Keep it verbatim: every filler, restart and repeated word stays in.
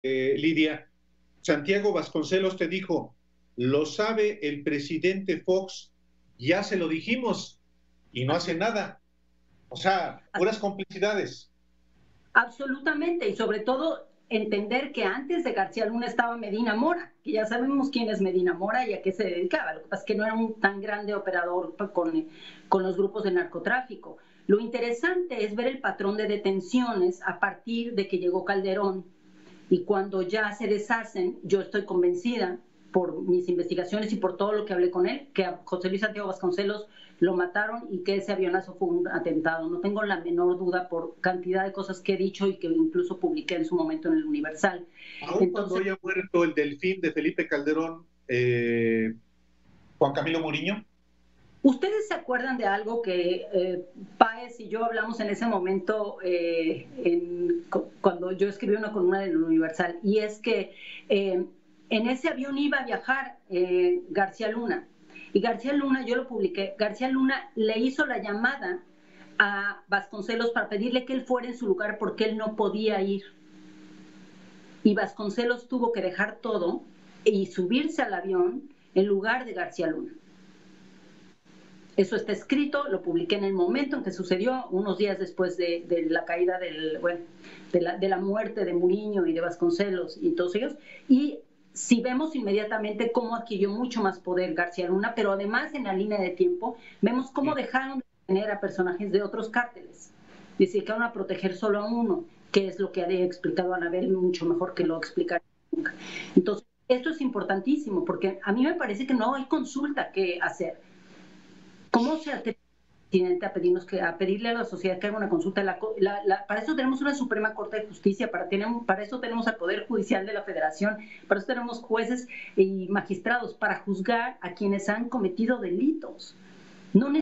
eh, Lidia, Santiago Vasconcelos te dijo, lo sabe el presidente Fox, ya se lo dijimos y no hace nada. O sea, puras complicidades. Absolutamente, y sobre todo entender que antes de García Luna estaba Medina Mora, que ya sabemos quién es Medina Mora y a qué se dedicaba. Lo que pasa es que no era un tan grande operador con, con los grupos de narcotráfico. Lo interesante es ver el patrón de detenciones a partir de que llegó Calderón, y cuando ya se deshacen, yo estoy convencida por mis investigaciones y por todo lo que hablé con él, que a José Luis Santiago Vasconcelos lo mataron y que ese avionazo fue un atentado. No tengo la menor duda por cantidad de cosas que he dicho y que incluso publiqué en su momento en el Universal. Aún Entonces, cuando haya muerto el delfín de Felipe Calderón, eh, Juan Camilo Muriño. ¿Ustedes se acuerdan de algo que eh, Páez y yo hablamos en ese momento eh, en, cuando yo escribí una columna del Universal? Y es que eh, en ese avión iba a viajar eh, García Luna. Y García Luna, yo lo publiqué, García Luna le hizo la llamada a Vasconcelos para pedirle que él fuera en su lugar porque él no podía ir. Y Vasconcelos tuvo que dejar todo y subirse al avión en lugar de García Luna. Eso está escrito, lo publiqué en el momento en que sucedió, unos días después de, de la caída del, bueno, de la, de la muerte de Muriño y de Vasconcelos y todos ellos. Y si vemos inmediatamente cómo adquirió mucho más poder García Luna, pero además en la línea de tiempo vemos cómo dejaron de tener a personajes de otros cárteles. Y se dedicaron a proteger solo a uno, que es lo que ha explicado Anabel mucho mejor que lo explicaría nunca. Entonces, esto es importantísimo, porque a mí me parece que no hay consulta que hacer. ¿Cómo se atreve el presidente a, pedirnos que, a pedirle a la sociedad que haga una consulta? La, la, la, para eso tenemos una Suprema Corte de Justicia, para, tenemos, para eso tenemos al Poder Judicial de la Federación, para eso tenemos jueces y magistrados, para juzgar a quienes han cometido delitos. No